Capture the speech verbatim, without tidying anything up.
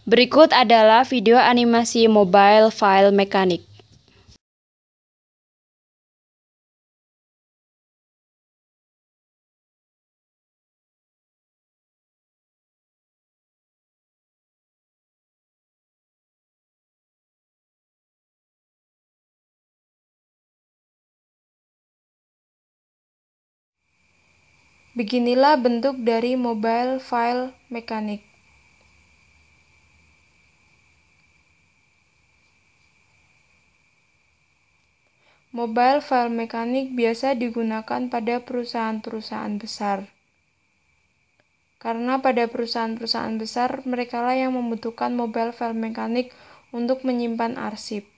Berikut adalah video animasi Mobile File Mechanic. Beginilah bentuk dari Mobile File Mechanic. Mobile File Mechanic biasa digunakan pada perusahaan-perusahaan besar. Karena pada perusahaan-perusahaan besar, merekalah yang membutuhkan Mobile File Mechanic untuk menyimpan arsip.